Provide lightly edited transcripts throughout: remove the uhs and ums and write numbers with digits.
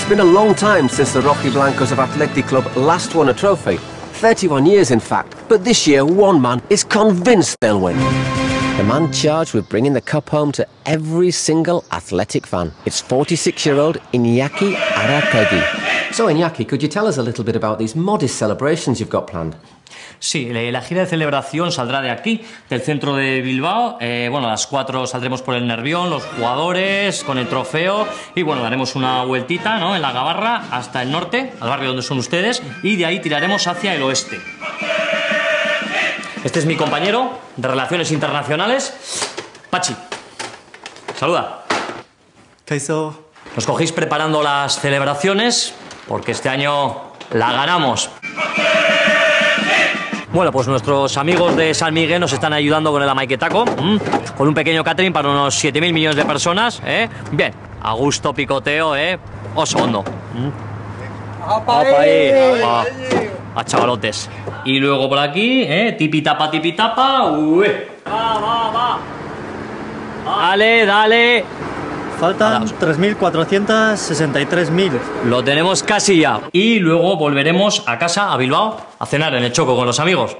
been a long time since the Rojiblancos of Athletic Club last won a trophy. 31 years, in fact. But this year, one man is convinced they'll win. The man charged with bringing the cup home to every single Athletic fan. It's 46-year-old Iñaki Arategui. So, Iñaki, could you tell us a little bit about these modest celebrations you've got planned? Sí, la gira de celebración saldrá de aquí, del centro de Bilbao. Bueno, a las 4 saldremos por el Nervión, los jugadores, con el trofeo. Y bueno, daremos una vueltita, ¿no?, en la Gabarra hasta el norte, al barrio donde son ustedes. Y de ahí tiraremos hacia el oeste. Este es mi compañero de Relaciones Internacionales, Pachi. Saluda. Kaizo. Nos cogéis preparando las celebraciones porque este año la ganamos. Bueno, pues nuestros amigos de San Miguel nos están ayudando con el amaiquetaco, con un pequeño catering para unos 7.000 millones de personas, Bien, a gusto picoteo, oso hondo. ¡Apa ahí! A chavalotes. Y luego por aquí, tipi tapa, uy. Va. Dale, dale. Faltan 3.463.000. Lo tenemos casi ya. Y luego volveremos a casa, a Bilbao, a cenar en el Choco con los amigos.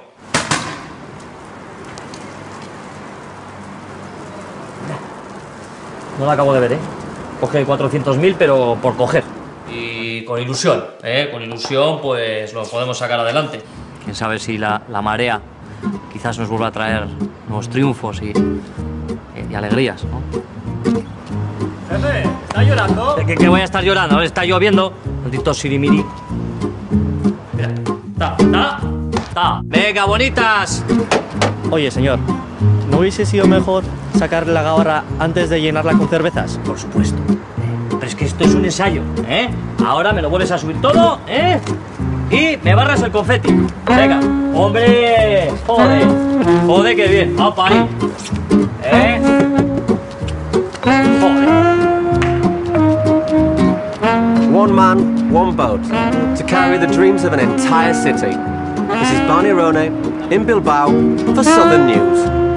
No la acabo de ver, Coge 400.000, pero por coger. Y con ilusión, Con ilusión, pues lo podemos sacar adelante. Quién sabe si la marea quizás nos vuelva a traer nuevos triunfos y alegrías, ¿no? Jefe, ¿está llorando? ¿De qué voy a estar llorando? Ahora está lloviendo. Maldito sirimiri. Mira. Ta. Venga, bonitas. Oye, señor, ¿no hubiese sido mejor sacar la gabarra antes de llenarla con cervezas? Por supuesto. Pero es que esto es un ensayo, Ahora me lo vuelves a subir todo, Y me barras el confeti. Venga. ¡Hombre! Joder, qué bien. ¡Opa ahí! One man, one boat, to carry the dreams of an entire city. This is Barney Ronay in Bilbao for Southern News.